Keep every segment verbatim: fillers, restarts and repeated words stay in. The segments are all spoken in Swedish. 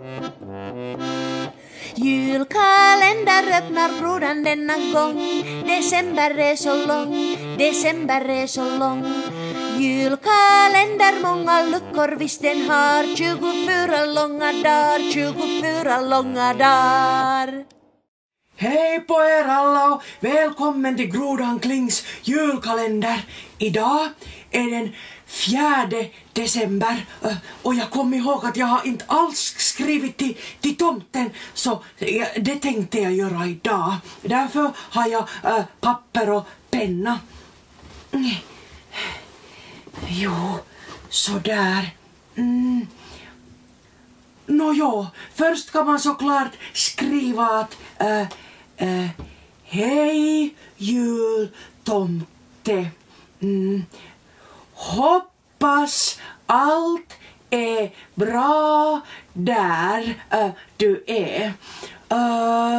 Julkalender öppnar grodan denna gång. December är så lång, december är så lång. Julkalender, många luckor visst den har. tjugofyra långa dagar, tjugofyra långa dagar. Hej på er alla och välkommen till Grodan Klings julkalender. Idag är den fjärde december och jag kom ihåg att jag har inte alls skrivit till, till tomten, så det tänkte jag göra idag. Därför har jag äh, papper och penna. Jo, så där. Mm. Nåjo, först kan man såklart skriva att äh, äh, hej jultomte. Mm. Hoppas allt är bra där äh, du är. Äh,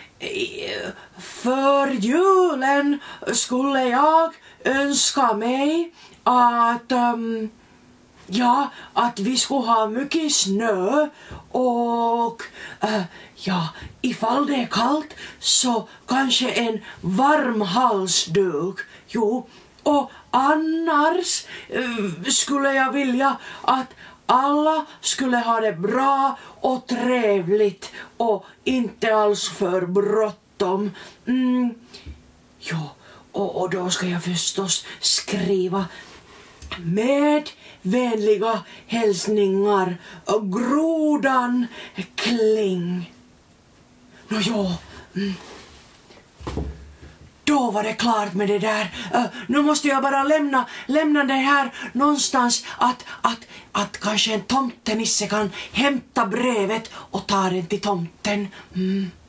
för julen skulle jag önska mig att um, ja, att vi skulle ha mycket snö och uh, ja, ifall det är kallt så kanske en varm halsduk. Jo, och annars uh, skulle jag vilja att alla skulle ha det bra och trevligt och inte alls för bråttom. Mm, jo, och, och då ska jag förstås skriva med vänliga hälsningar Grodan Kling. Nåjo, mm. Då var det klart med det där. Uh, nu måste jag bara lämna, lämna det här någonstans att, att, att kanske en tomtenisse kan hämta brevet och ta den till tomten. Mm.